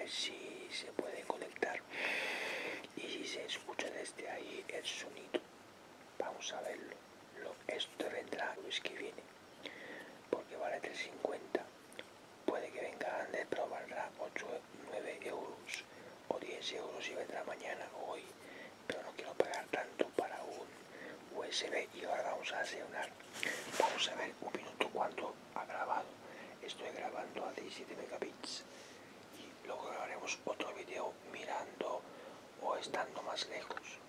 ver si se puede conectar y si se escucha desde ahí el sonido. Vamos a verlo. Esto vendrá el mes que viene, porque vale 3,50. Puede que venga antes, pero valdrá 8, 9 euros o 10 euros y vendrá mañana o hoy. Pero no quiero pagar tanto para un USB. Y ahora vamos a sesionar. Vamos a ver un minuto cuánto ha grabado. Estoy grabando a 17 megabits y luego grabaremos otro vídeo mirando o estando más lejos.